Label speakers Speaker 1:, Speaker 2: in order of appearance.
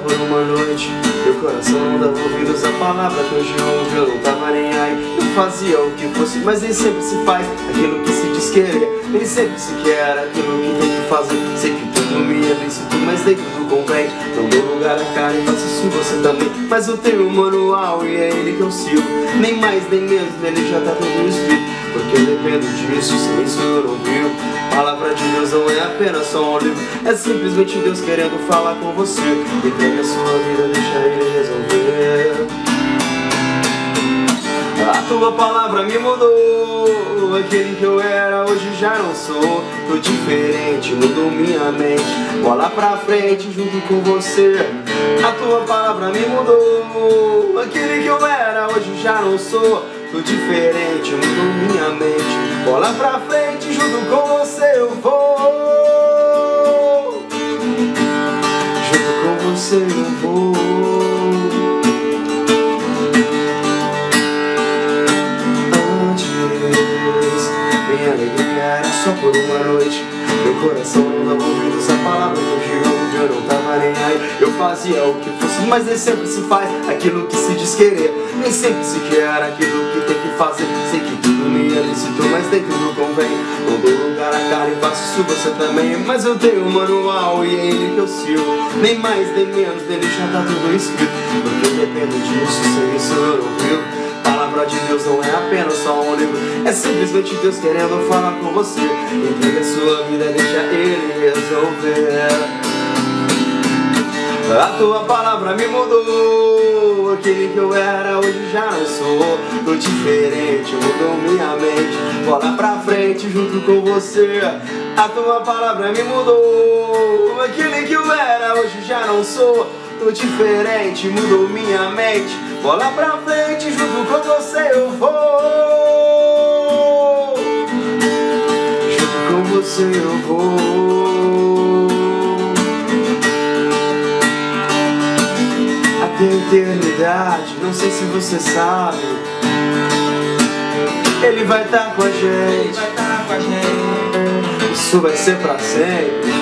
Speaker 1: por uma noite. Meu coração não dava ouvidos à palavra que hoje ouve. Eu não tava nem aí, eu fazia o que fosse, mas nem sempre se faz aquilo que se diz querer. Nem sempre se quer aquilo que tem que fazer. Sei que tudo me é lícito, mas nem tudo convém. Não dou lugar à cara e faço isso você também. Mas eu tenho um manual e é ele que eu sigo. Nem mais nem menos, nele já tá tudo escrito. Porque eu dependo disso, sem isso eu não vivo. Palavra de Deus não é apenas só um livro, é simplesmente Deus querendo falar com você. Entregue a sua vida, deixa Ele resolver. A tua palavra me mudou. Aquele que eu era hoje já não sou. Tô diferente, mudou minha mente. Bola pra frente junto com você. A tua palavra me mudou. Aquele que eu era hoje já não sou. Tô diferente, mudou minha mente. Bola pra frente, junto com você eu vou. Junto com você eu vou. Antes, minha alegria era só por uma noite. Meu coração não dava ouvidos à palavra que hoje ouve. Eu não tava nem aí, eu fazia o que fosse, mas nem sempre se faz aquilo que se diz querer. Nem sempre se quer aquilo que tem que fazer. Sei que tudo me é lícito, mas nem tudo convém. Não dou lugar à cara e faço isso você também. Mas eu tenho um manual e é ele que eu sigo. Nem mais nem menos, nele já tá tudo escrito. Porque eu dependo disso, sem isso eu não vivo. Palavra de Deus não é apenas só um livro, é simplesmente Deus querendo falar com você. Entregue a sua vida, deixa Ele resolver. A tua palavra me mudou. Aquele que eu era hoje já não sou. Tô diferente, mudou minha mente. Bola pra frente junto com você. A tua palavra me mudou. Aquele que eu era hoje já não sou. Tô diferente, mudou minha mente. Bola pra frente, junto com você eu vou. Junto com você eu vou. Até a eternidade, não sei se você sabe. Ele vai estar com a gente. Isso vai ser pra sempre.